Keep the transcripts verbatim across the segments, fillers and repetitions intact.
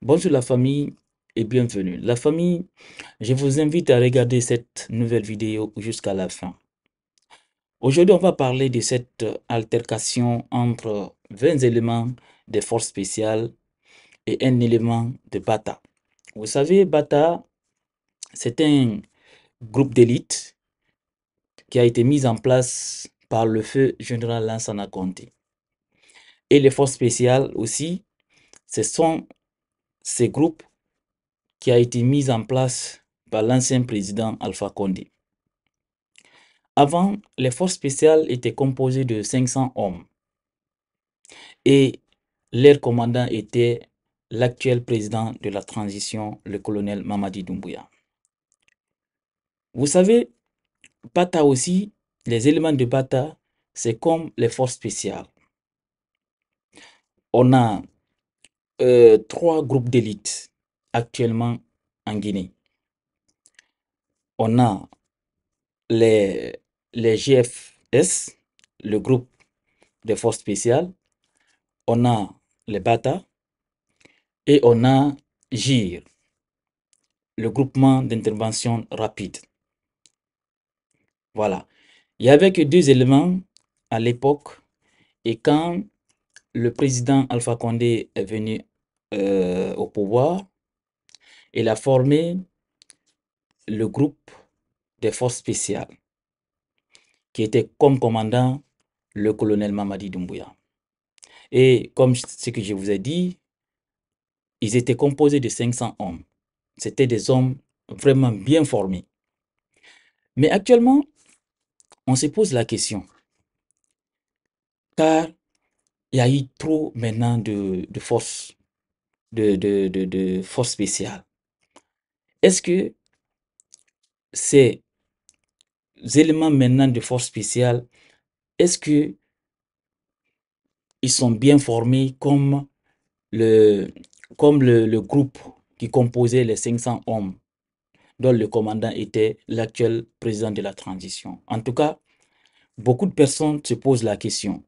Bonjour la famille et bienvenue. La famille, je vous invite à regarder cette nouvelle vidéo jusqu'à la fin. Aujourd'hui, on va parler de cette altercation entre vingt éléments des forces spéciales et un élément de Bata. Vous savez, Bata, c'est un groupe d'élite qui a été mis en place par le feu général Lansana Conté. Et les forces spéciales aussi, ce sont ces groupes qui a été mis en place par l'ancien président Alpha Condé. Avant, les forces spéciales étaient composées de cinq cents hommes et leur commandant était l'actuel président de la transition, le colonel Mamadi Doumbouya. Vous savez, Bata aussi, les éléments de Bata, c'est comme les forces spéciales. On a euh, trois groupes d'élite actuellement en Guinée. On a les, les G F S, le groupe des forces spéciales. On a les Bata et on a G I R, le groupement d'intervention rapide. Voilà. Il n'y avait que deux éléments à l'époque et quand le président Alpha Condé est venu euh, au pouvoir, il a formé le groupe des forces spéciales qui était comme commandant le colonel Mamadi Doumbouya. Et comme ce que je vous ai dit, ils étaient composés de cinq cents hommes. C'étaient des hommes vraiment bien formés. Mais actuellement, on se pose la question, car il y a eu trop maintenant de, de forces, de, de, de, de forces spéciales. Est-ce que ces éléments maintenant de forces spéciales, est-ce que ils sont bien formés comme le, comme le, le groupe qui composait les cinq cents hommes, dont le commandant était l'actuel président de la transition? En tout cas, beaucoup de personnes se posent la question.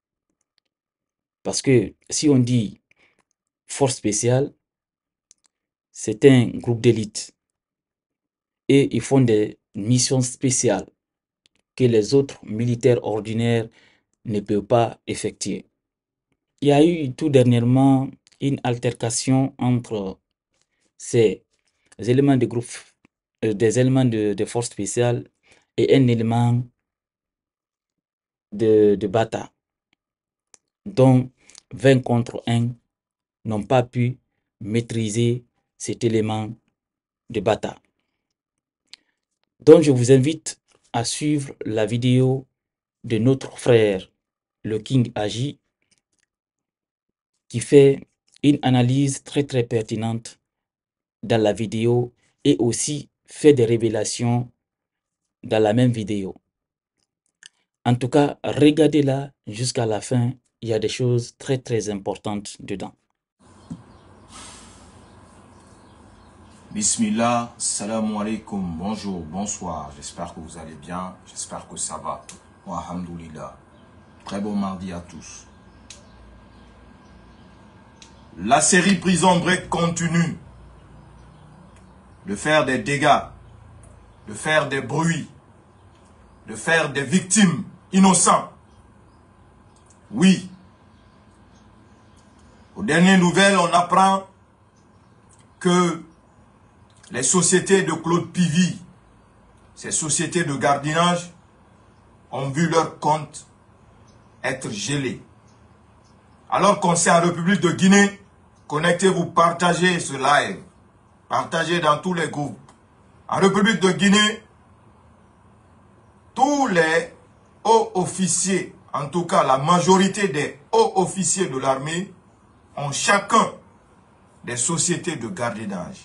Parce que si on dit force spéciale, c'est un groupe d'élite. Et ils font des missions spéciales que les autres militaires ordinaires ne peuvent pas effectuer. Il y a eu tout dernièrement une altercation entre ces éléments de groupe, euh, des éléments de, de force spéciale et un élément de, de Bata, dont vingt contre un n'ont pas pu maîtriser cet élément de Bata. Donc je vous invite à suivre la vidéo de notre frère, le King Agi, qui fait une analyse très très pertinente dans la vidéo et aussi fait des révélations dans la même vidéo. En tout cas, regardez-la jusqu'à la fin, il y a des choses très très importantes dedans. Bismillah, salam alaikum, bonjour, bonsoir, j'espère que vous allez bien, j'espère que ça va. Wa alhamdoulilah. Très bon mardi à tous. La série Prison Break continue de faire des dégâts, de faire des bruits, de faire des victimes innocents. Oui. Aux dernières nouvelles, on apprend que les sociétés de Claude Pivy, ces sociétés de gardiennage, ont vu leur compte être gelés. Alors qu'on sait en République de Guinée, connectez-vous, partagez ce live, partagez dans tous les groupes. En République de Guinée, tous les hauts officiers, en tout cas la majorité des hauts officiers de l'armée, ont chacun des sociétés de gardiennage.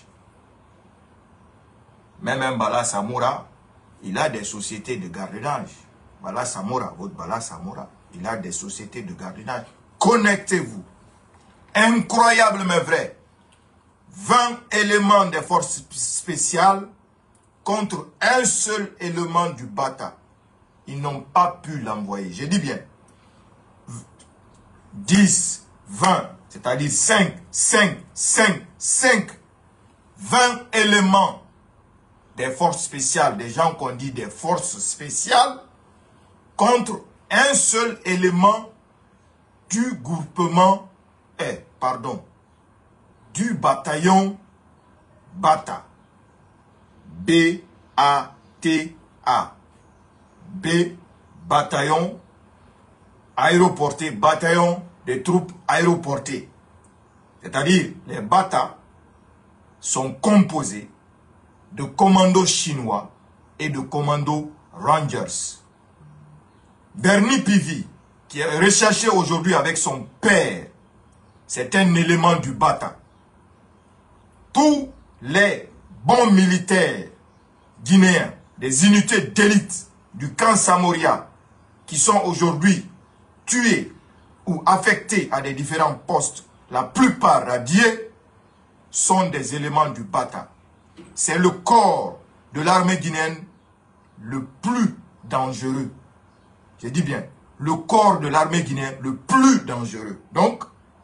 Même un Bala Samoura, il a des sociétés de gardiennage. Bala Samoura, votre Bala Samoura, il a des sociétés de gardiennage. Connectez-vous. Incroyable mais vrai. vingt éléments des forces spéciales contre un seul élément du Bata. Ils n'ont pas pu l'envoyer. Je dis bien. dix, vingt, c'est-à-dire cinq, cinq, cinq, cinq, vingt éléments des forces spéciales, des gens qu'on dit des forces spéciales, contre un seul élément du groupement, eh, pardon, du bataillon Bata. B A T A. B, bataillon aéroporté, bataillon des troupes aéroportées. C'est-à-dire, les Bata sont composés de commandos chinois et de commandos Rangers. Bernie Pivi, qui est recherché aujourd'hui avec son père, c'est un élément du Bata. Tous les bons militaires guinéens, des unités d'élite du camp Samoria, qui sont aujourd'hui tués ou affectés à des différents postes, la plupart radiés, sont des éléments du Bata. C'est le corps de l'armée guinéenne le plus dangereux. Je dis bien, le corps de l'armée guinéenne le plus dangereux. Donc,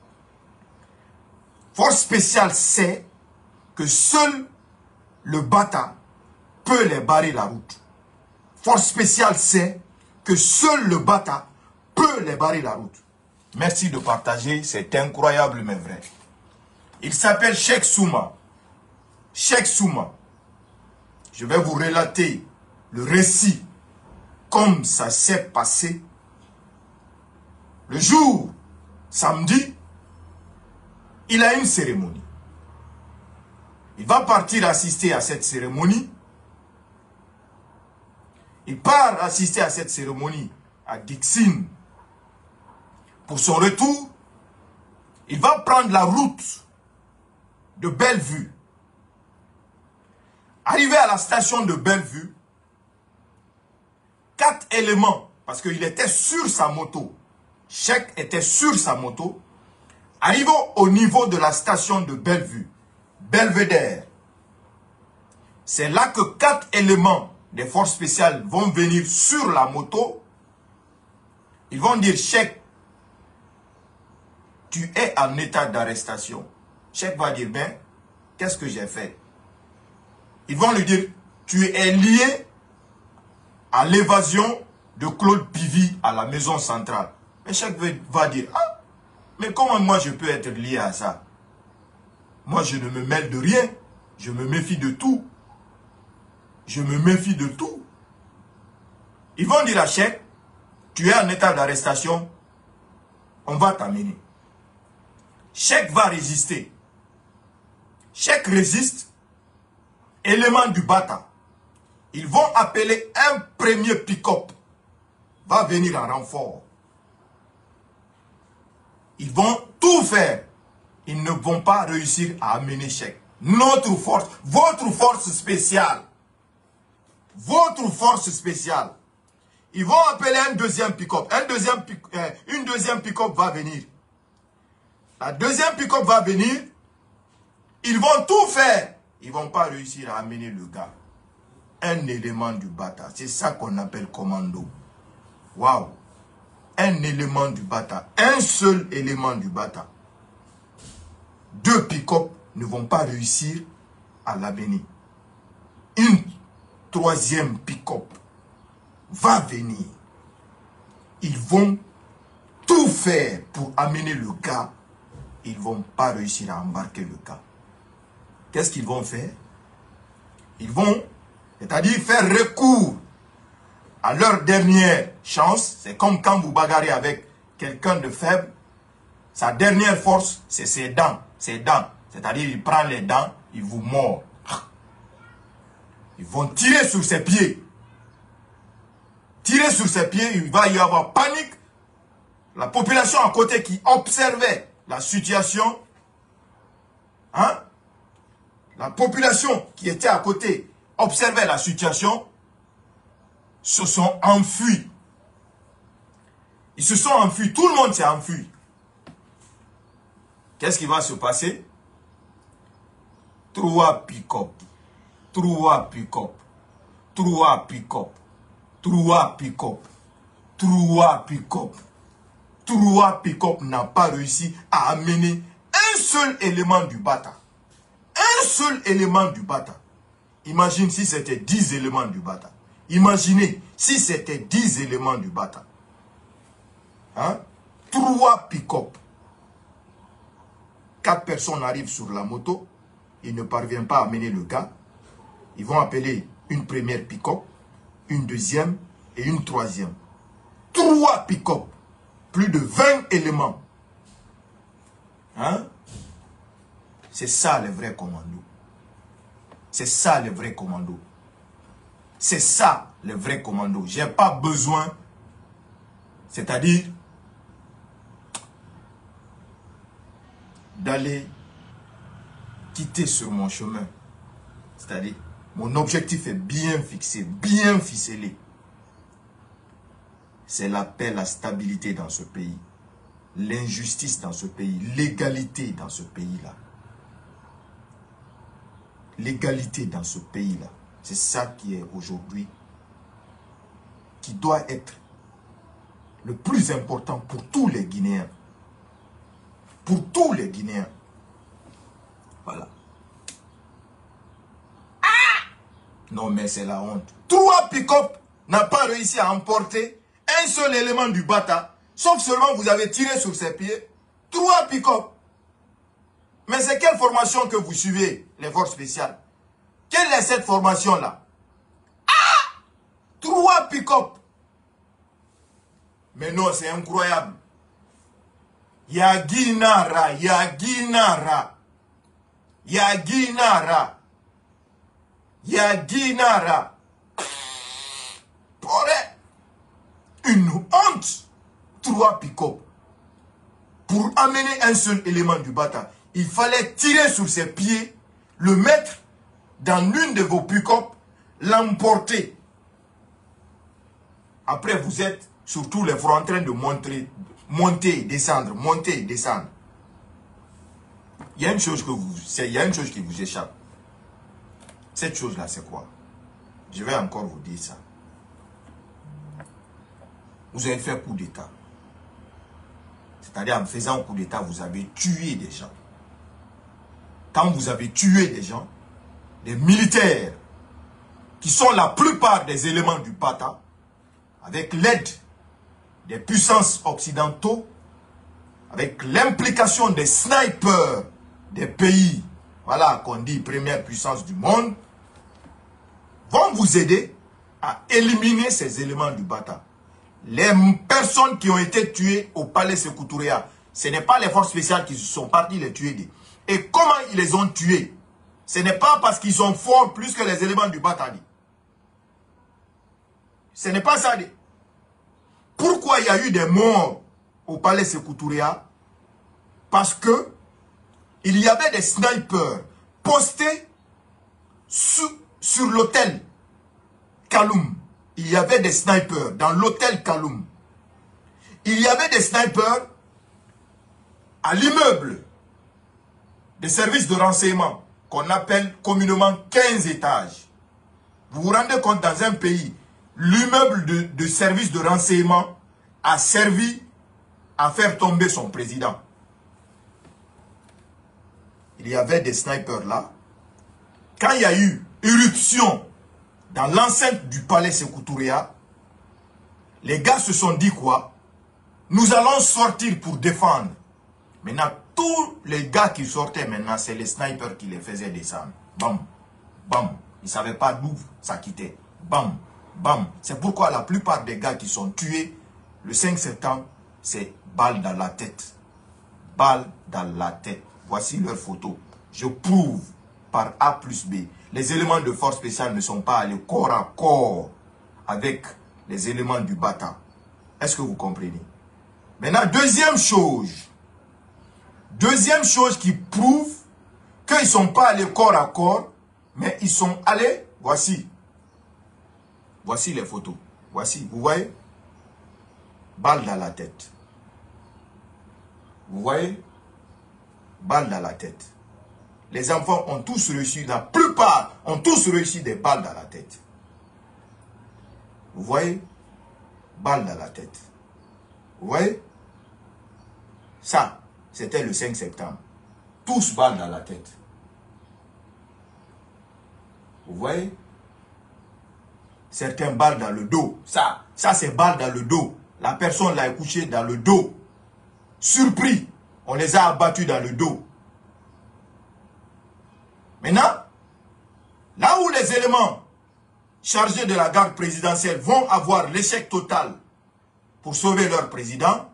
Force spéciale sait que seul le Bata peut les barrer la route. Force spéciale sait que seul le Bata peut les barrer la route. Merci de partager, c'est incroyable mais vrai. Il s'appelle Cheikh Souma. Cheikh Souma. Je vais vous relater le récit comme ça s'est passé. Le jour, samedi, il a une cérémonie. Il va partir assister à cette cérémonie. Il part assister à cette cérémonie à Dixine. Pour son retour, il va prendre la route de Bellevue. Arrivé à la station de Bellevue, quatre éléments, parce qu'il était sur sa moto, Cheikh était sur sa moto, arrivant au niveau de la station de Bellevue, Belvédère, c'est là que quatre éléments des forces spéciales vont venir sur la moto. Ils vont dire, Cheikh, tu es en état d'arrestation. Cheikh va dire, ben, qu'est-ce que j'ai fait? Ils vont lui dire, tu es lié à l'évasion de Claude Pivi à la maison centrale. Mais Cheikh va dire, ah, mais comment moi je peux être lié à ça? Moi je ne me mêle de rien. Je me méfie de tout. Je me méfie de tout. Ils vont dire à Cheikh, tu es en état d'arrestation, on va t'amener. Cheikh va résister. Cheikh résiste. Élément du Bata. Ils vont appeler un premier pick-up. Va venir en renfort. Ils vont tout faire. Ils ne vont pas réussir à amener Cheikh. Notre force, votre force spéciale. Votre force spéciale. Ils vont appeler un deuxième pick-up. Un deuxième pick, euh, une deuxième pick-up va venir. La deuxième pick-up va venir. Ils vont tout faire. Ils ne vont pas réussir à amener le gars. Un élément du Bata. C'est ça qu'on appelle commando. Waouh. Un élément du Bata. Un seul élément du Bata. Deux pick-up ne vont pas réussir à l'amener. Une troisième pick-up va venir. Ils vont tout faire pour amener le gars. Ils ne vont pas réussir à embarquer le gars. Qu'est-ce qu'ils vont faire? Ils vont, c'est-à-dire faire recours à leur dernière chance. C'est comme quand vous bagarrez avec quelqu'un de faible. Sa dernière force, c'est ses dents. Ses dents. C'est-à-dire, il prend les dents, il vous mord. Ils vont tirer sur ses pieds. Tirer sur ses pieds, il va y avoir panique. La population à côté qui observait la situation, hein? La population qui était à côté observait la situation, se sont enfuis. Ils se sont enfuis, tout le monde s'est enfui. Qu'est-ce qui va se passer? Trois pick-up, trois pick-up, trois pick-up, trois pick-up, trois pick-up, trois pick-up n'a pas réussi à amener un seul élément du Bata. un seul élément du Bata. Imagine si c'était dix éléments du Bata. Imaginez si c'était dix éléments du Bata. Hein? Trois pick-up. Quatre personnes arrivent sur la moto. Ils ne parviennent pas à amener le gars. Ils vont appeler une première pick-up, une deuxième et une troisième. Trois pick-up. Plus de vingt éléments. Hein? C'est ça le vrai commando. C'est ça le vrai commando. C'est ça le vrai commando. Je n'ai pas besoin, c'est-à-dire d'aller quitter sur mon chemin. C'est-à-dire, mon objectif est bien fixé, bien ficelé. C'est la paix, la stabilité dans ce pays. L'injustice dans ce pays. L'égalité dans ce pays-là. L'égalité dans ce pays-là. C'est ça qui est aujourd'hui, qui doit être le plus important pour tous les Guinéens. Pour tous les Guinéens. Voilà. Ah! Non, mais c'est la honte. Trois pick-up n'a pas réussi à emporter un seul élément du Bata. Sauf seulement vous avez tiré sur ses pieds. Trois pick-up. Mais c'est quelle formation que vous suivez, les forces spéciales? Quelle est cette formation-là? Ah! Trois pick-up. Mais non, c'est incroyable. Yaginara, Yaginara. Yaginara. Yaginara. Poré. Une honte. Trois pick-up. Pour amener un seul élément du Bata, il fallait tirer sur ses pieds, le mettre dans l'une de vos pick-up, l'emporter. Après, vous êtes sur tous les fronts en train de montrer, monter, descendre, monter, descendre. Il y a une chose que vous, il y a une chose qui vous échappe. Cette chose-là, c'est quoi? Je vais encore vous dire ça. Vous avez fait coup d'État. C'est-à-dire, en faisant un coup d'État, vous avez tué des gens. Quand vous avez tué des gens, des militaires, qui sont la plupart des éléments du Bata, avec l'aide des puissances occidentaux, avec l'implication des snipers des pays, voilà qu'on dit première puissance du monde, vont vous aider à éliminer ces éléments du Bata. Les personnes qui ont été tuées au palais Sékou Touréa, ce n'est pas les forces spéciales qui sont parties les tuer. Et comment ils les ont tués? Ce n'est pas parce qu'ils sont forts plus que les éléments du Bata. Ce n'est pas ça. Pourquoi il y a eu des morts au palais Sékou Touréa? Parce que il y avait des snipers postés sur, sur l'hôtel Kaloum. Il y avait des snipers dans l'hôtel Kaloum. Il y avait des snipers à l'immeuble des services de renseignement qu'on appelle communément quinze étages. Vous vous rendez compte, dans un pays, l'immeuble de, de services de renseignement a servi à faire tomber son président. Il y avait des snipers là. Quand il y a eu éruption dans l'enceinte du palais Sékou Touréa, les gars se sont dit quoi? Nous allons sortir pour défendre. Maintenant, tous les gars qui sortaient maintenant, c'est les snipers qui les faisaient descendre. Bam, bam. Ils ne savaient pas d'où ça quittait. Bam, bam. C'est pourquoi la plupart des gars qui sont tués le cinq septembre, c'est balle dans la tête. Balle dans la tête. Voici leur photo. Je prouve par A plus B. Les éléments de force spéciale ne sont pas allés corps à corps avec les éléments du Bata. Est-ce que vous comprenez? Maintenant, deuxième chose. Deuxième chose qui prouve qu'ils ne sont pas allés corps à corps, mais ils sont allés, voici. Voici les photos. Voici, vous voyez? Balle dans la tête. Vous voyez? Balle dans la tête. Les enfants ont tous reçu, la plupart ont tous reçu des balles dans la tête. Vous voyez? Balle dans la tête. Vous voyez? Ça, c'était le cinq septembre. Tous balles dans la tête. Vous voyez? Certains balles dans le dos. Ça, ça c'est balles dans le dos. La personne l'a couché dans le dos. Surpris. On les a abattus dans le dos. Maintenant, là où les éléments chargés de la garde présidentielle vont avoir l'échec total pour sauver leur président,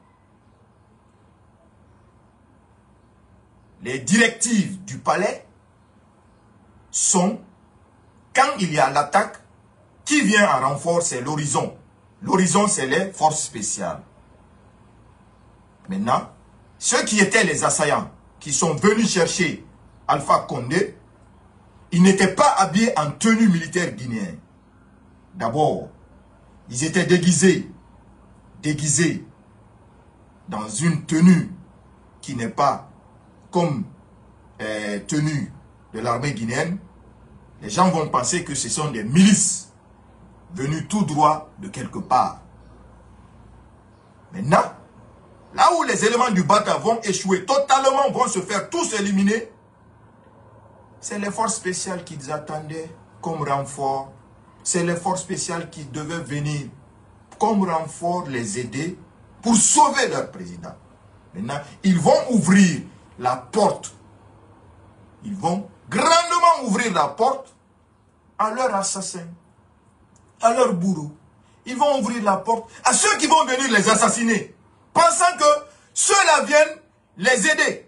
les directives du palais sont, quand il y a l'attaque, qui vient en renfort, c'est l'horizon. L'horizon, c'est les forces spéciales. Maintenant, ceux qui étaient les assaillants, qui sont venus chercher Alpha Condé, ils n'étaient pas habillés en tenue militaire guinéenne. D'abord, ils étaient déguisés, déguisés dans une tenue qui n'est pas comme euh, tenue de l'armée guinéenne. Les gens vont penser que ce sont des milices venues tout droit de quelque part. Maintenant, là où les éléments du Bata vont échouer totalement, vont se faire tous éliminer, c'est les forces spéciales qu'ils attendaient comme renfort. C'est les forces spéciales qui devaient venir comme renfort les aider pour sauver leur président. Maintenant, ils vont ouvrir la porte. Ils vont grandement ouvrir la porte à leurs assassins, à leurs bourreaux. Ils vont ouvrir la porte à ceux qui vont venir les assassiner, pensant que ceux-là viennent les aider.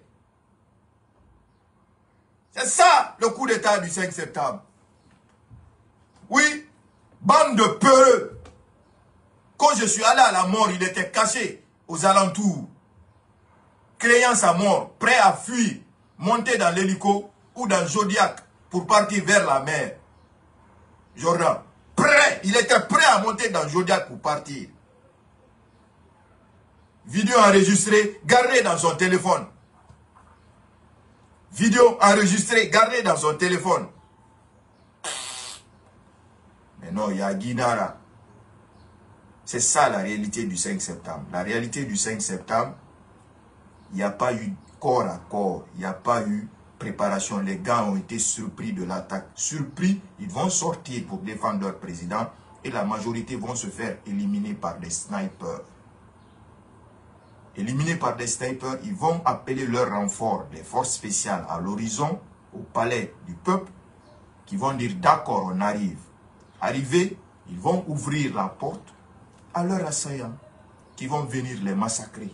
C'est ça le coup d'état du cinq septembre. Oui, bande de peureux. Quand je suis allé à la mort, il était caché aux alentours, créant sa mort, prêt à fuir, monter dans l'hélico ou dans Zodiac pour partir vers la mer. Jordan, prêt, il était prêt à monter dans Zodiac pour partir. Vidéo enregistrée, gardée dans son téléphone. Vidéo enregistrée, gardée dans son téléphone. Mais non, il y a Guinara. C'est ça la réalité du cinq septembre. La réalité du cinq septembre, il n'y a pas eu corps à corps. Il n'y a pas eu préparation. Les gars ont été surpris de l'attaque. Surpris, ils vont sortir pour défendre leur président. Et la majorité vont se faire éliminer par des snipers. Éliminés par des snipers, ils vont appeler leur renfort, les forces spéciales à l'horizon, au palais du peuple, qui vont dire d'accord, on arrive. Arrivés, ils vont ouvrir la porte à leurs assaillants, qui vont venir les massacrer.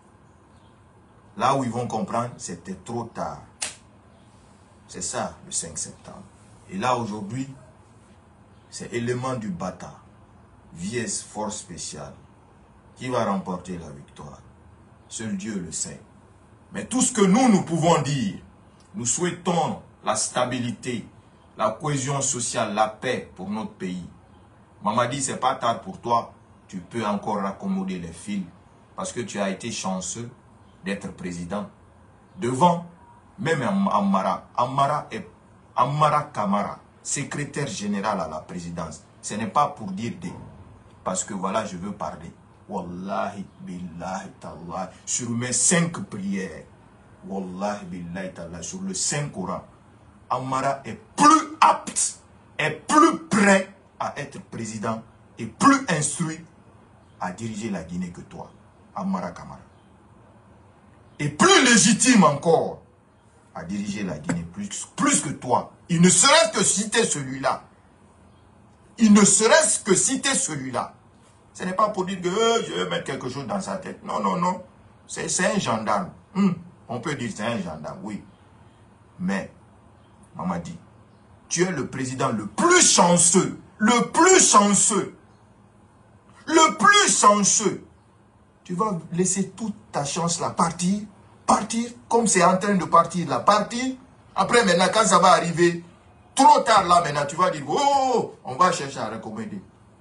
Là où ils vont comprendre, c'était trop tard. C'est ça le cinq septembre. Et là aujourd'hui, c'est élément du Bata, V S force spéciale, qui va remporter la victoire. Seul Dieu le sait. Mais tout ce que nous, nous pouvons dire, nous souhaitons la stabilité, la cohésion sociale, la paix pour notre pays. Maman dit, c'est pas tard pour toi, tu peux encore raccommoder les fils, parce que tu as été chanceux d'être président. Devant, même Amara, Amara est Amara Kamara, secrétaire général à la présidence. Ce n'est pas pour dire des, parce que voilà, je veux parler. Wallahi billahi ta'ala, sur mes cinq prières, Wallahi billahi ta'ala, sur le Saint Coran, Amara est plus apte, est plus prêt à être président et plus instruit à diriger la Guinée que toi, Amara Kamara. Et plus légitime encore à diriger la Guinée, plus, plus que toi. Il ne serait-ce que citer celui-là. Il ne serait-ce que citer celui-là. Ce n'est pas pour dire que euh, je vais mettre quelque chose dans sa tête. Non, non, non. C'est un gendarme. Hum, on peut dire c'est un gendarme, oui. Mais, maman dit, tu es le président le plus chanceux. Le plus chanceux. Le plus chanceux. Tu vas laisser toute ta chance là partir. Partir comme c'est en train de partir là. Partir. Après maintenant, quand ça va arriver, trop tard là maintenant, tu vas dire, oh, on va chercher à recommander.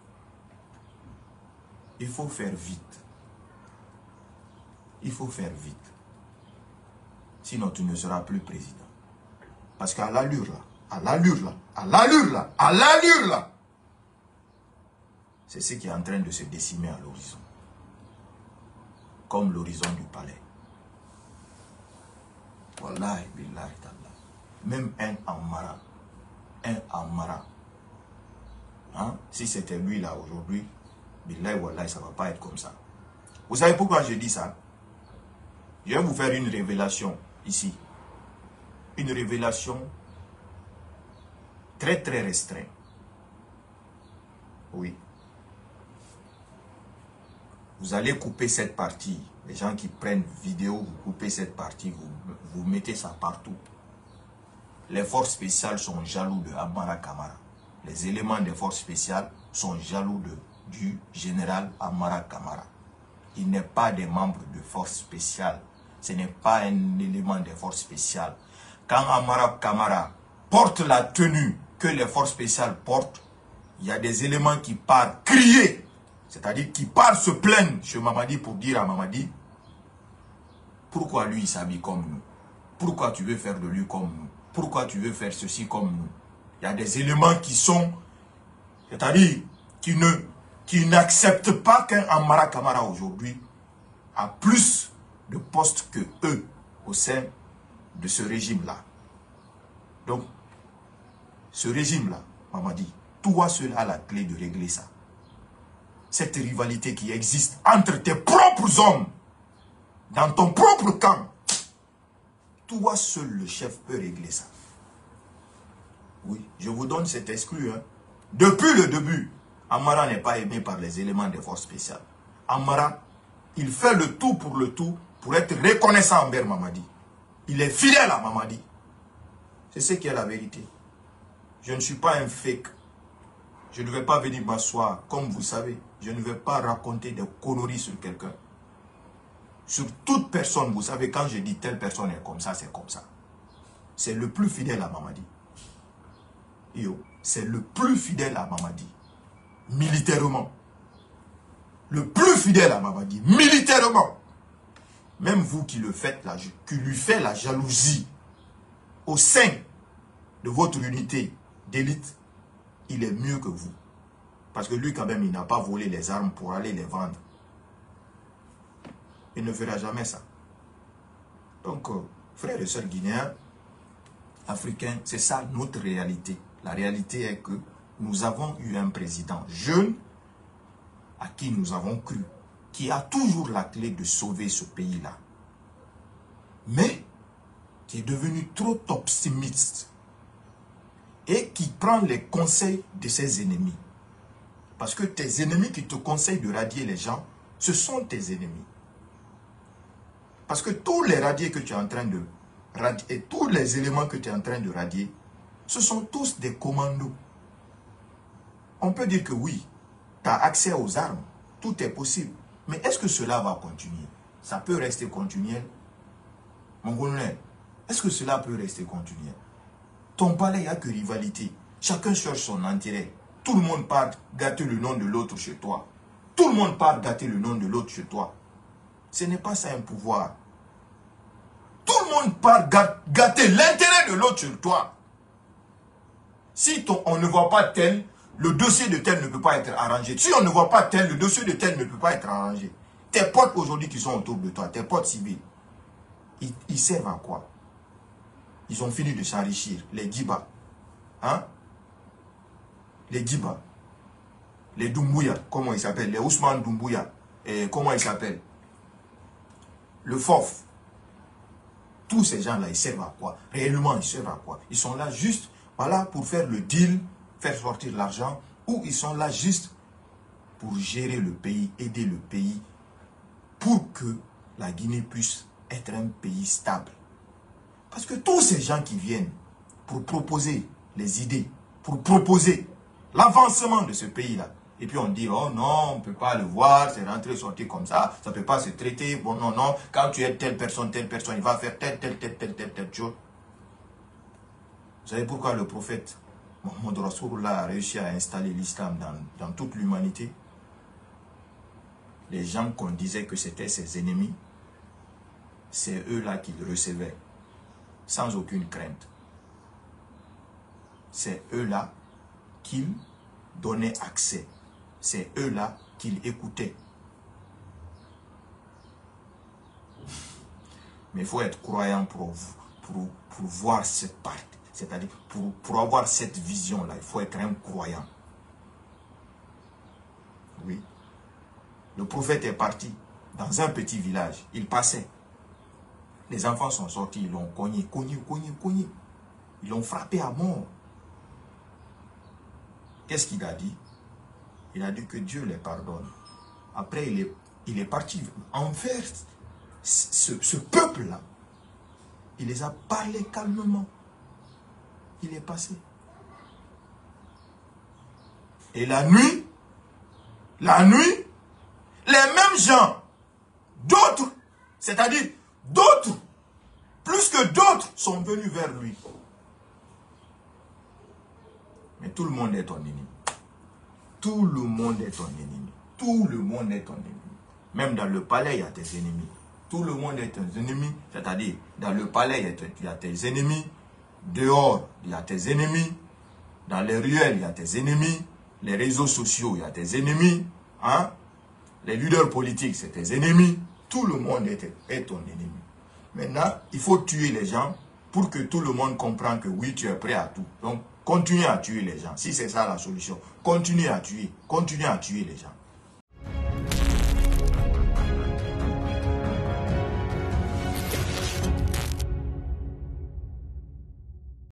Il faut faire vite. Il faut faire vite. Sinon, tu ne seras plus président. Parce qu'à l'allure là, à l'allure là, à l'allure là, à l'allure là, c'est ce qui est en train de se décimer à l'horizon. Comme l'horizon du palais. Wallahi billahi ta'ala. Même un Amara un Amara. Hein? Si c'était lui là aujourd'hui, billahi wallahi, ça ne va pas être comme ça. Vous savez pourquoi je dis ça? Je vais vous faire une révélation ici. Une révélation très très restreinte. Oui. Vous allez couper cette partie. Les gens qui prennent vidéo, vous coupez cette partie, vous, vous mettez ça partout. Les forces spéciales sont jaloux de Amara Kamara. Les éléments des forces spéciales sont jaloux de, du général Amara Kamara. Il n'est pas des membres de forces spéciales. Ce n'est pas un élément des forces spéciales. Quand Amara Kamara porte la tenue que les forces spéciales portent, il y a des éléments qui partent crier. C'est-à-dire qui partent se plaindre chez Mamadi pour dire à Mamadi, pourquoi lui il s'habille comme nous? Pourquoi tu veux faire de lui comme nous? Pourquoi tu veux faire ceci comme nous? Il y a des éléments qui sont, c'est-à-dire qui ne, qui n'acceptent pas qu'un Amara Kamara aujourd'hui a plus de postes que eux au sein de ce régime-là. Donc, ce régime-là, Mamadi, toi seul a la clé de régler ça. Cette rivalité qui existe entre tes propres hommes, dans ton propre camp, toi seul le chef peut régler ça. Oui, je vous donne cet exclu. Hein. Depuis le début, Amara n'est pas aimé par les éléments des forces spéciales. Amara, il fait le tout pour le tout pour être reconnaissant envers Mamadi. Il est fidèle à Mamadi. C'est ce qui est la vérité. Je ne suis pas un fake. Je ne vais pas venir m'asseoir, comme vous savez. Je ne vais pas raconter des conneries sur quelqu'un. Sur toute personne, vous savez, quand je dis telle personne est comme ça, c'est comme ça. C'est le plus fidèle à Mamadi. Yo, c'est le plus fidèle à Mamadi. Militairement. Le plus fidèle à Mamadi. Militairement. Même vous qui le faites, là, qui lui faites la jalousie au sein de votre unité d'élite, il est mieux que vous. Parce que lui, quand même, il n'a pas volé les armes pour aller les vendre. Il ne fera jamais ça. Donc, euh, frères et sœurs guinéens, africains, c'est ça notre réalité. La réalité est que nous avons eu un président jeune à qui nous avons cru, qui a toujours la clé de sauver ce pays-là. Mais qui est devenu trop optimiste et qui prend les conseils de ses ennemis. Parce que tes ennemis qui te conseillent de radier les gens, ce sont tes ennemis. Parce que tous les radiés que tu es en train de radier, et tous les éléments que tu es en train de radier, ce sont tous des commandos. On peut dire que oui, tu as accès aux armes, tout est possible. Mais est-ce que cela va continuer? Ça peut rester continuel. Mon colonel, est-ce que cela peut rester continuel? Ton palais, il n'y a que rivalité. Chacun cherche son intérêt. Tout le monde part gâter le nom de l'autre chez toi. Tout le monde part gâter le nom de l'autre chez toi. Ce n'est pas ça un pouvoir. Tout le monde part gâter l'intérêt de l'autre chez toi. Si ton, on ne voit pas tel, le dossier de tel ne peut pas être arrangé. Si on ne voit pas tel, le dossier de tel ne peut pas être arrangé. Tes potes aujourd'hui qui sont autour de toi, tes potes civils, ils, ils servent à quoi? Ils ont fini de s'enrichir. Les Djiba. Hein? Les Djiba. Les Doumbouya. Comment ils s'appellent? Les Ousmane Doumbouya. Et comment ils s'appellent? Le F O F. Tous ces gens-là, ils servent à quoi? Réellement, ils servent à quoi? Ils sont là juste, voilà, pour faire le deal, faire sortir l'argent, ou ils sont là juste pour gérer le pays, aider le pays, pour que la Guinée puisse être un pays stable. Parce que tous ces gens qui viennent pour proposer les idées, pour proposer l'avancement de ce pays-là, et puis on dit, oh non, on ne peut pas le voir, c'est rentré, sorti comme ça, ça ne peut pas se traiter, bon non, non, quand tu es telle personne, telle personne, il va faire telle, telle, telle, telle, telle, telle chose. Vous savez pourquoi le prophète Mohammed Rasulullah a réussi à installer l'islam dans, dans toute l'humanité? Les gens qu'on disait que c'était ses ennemis, c'est eux-là qui le recevaient, sans aucune crainte. C'est eux-là qu'il donnait accès. C'est eux-là qu'il écoutait. Mais il faut être croyant pour, pour, pour voir cette, part, C'est-à-dire, pour, pour avoir cette vision-là, il faut être un croyant. Oui. Le prophète est parti dans un petit village. Il passait. Les enfants sont sortis, ils l'ont cogné, cogné, cogné, cogné. Ils l'ont frappé à mort. Qu'est-ce qu'il a dit? Il a dit que Dieu les pardonne. Après, il est, il est parti envers ce, ce peuple-là. Il les a parlé calmement. Il est passé. Et la nuit, la nuit, les mêmes gens, d'autres, c'est-à-dire d'autres, plus que d'autres, sont venus vers lui. Mais tout le monde est ton ennemi. Tout le monde est ton ennemi. Tout le monde est ton ennemi. Même dans le palais, il y a tes ennemis. Tout le monde est ton ennemi. C'est-à-dire, dans le palais, il y a tes ennemis. Dehors, il y a tes ennemis. Dans les ruelles, il y a tes ennemis. Les réseaux sociaux, il y a tes ennemis. Hein? Les leaders politiques, c'est tes ennemis. Tout le monde est, est ton ennemi. Maintenant, il faut tuer les gens pour que tout le monde comprenne que oui, tu es prêt à tout. Donc, continue à tuer les gens. Si c'est ça la solution, continue à tuer. Continue à tuer les gens.